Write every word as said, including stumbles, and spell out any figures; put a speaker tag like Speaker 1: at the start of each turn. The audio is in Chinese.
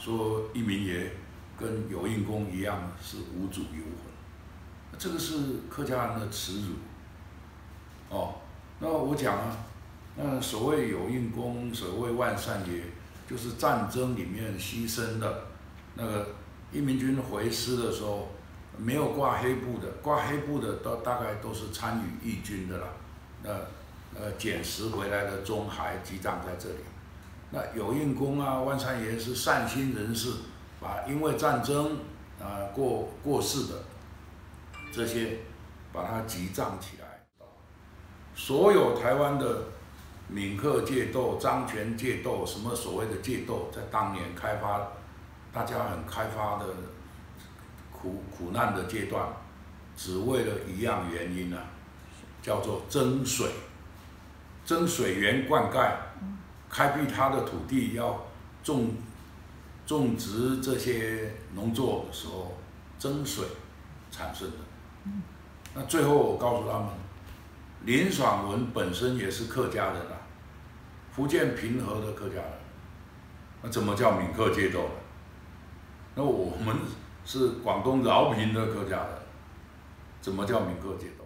Speaker 1: 说一民爷跟有应公一样是无主游魂，这个是客家人的耻辱。哦，那我讲啊，那所谓有应公，所谓万善爷，就是战争里面牺牲的那个一民军回师的时候，没有挂黑布的，挂黑布的都大概都是参与义军的啦。那呃捡拾回来的钟骸击葬在这里。那有应公啊，万善爷是善心人士，把因为战争啊、呃、过过世的这些，把它击葬起来。所有台湾的闽客械斗、漳泉械斗，什么所谓的械斗，在当年开发，大家很开发的苦苦难的阶段，只为了一样原因啊，叫做争水，争水源灌溉，开辟他的土地，要种种植这些农作的时候，争水产生的。那最后我告诉他们，林爽文本身也是客家人啊，福建平和的客家人，那怎么叫闽客械斗呢？那我们是广东饶平的客家人，怎么叫闽客械斗？